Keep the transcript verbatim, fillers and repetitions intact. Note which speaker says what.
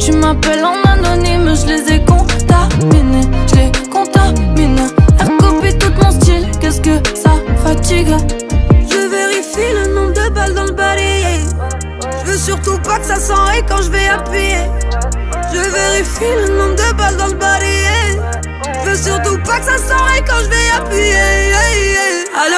Speaker 1: Tu m'appelles en anonyme, je les ai contaminés, je les contamine. Elle copie tout mon style, qu'est-ce que ça fatigue.
Speaker 2: Je vérifie le nombre de balles dans le balayé. Je veux surtout pas que ça s'enraye quand je vais appuyer. Je vérifie le nombre de balles dans le balayé. Je veux surtout pas que ça s'enraye quand je vais appuyer. À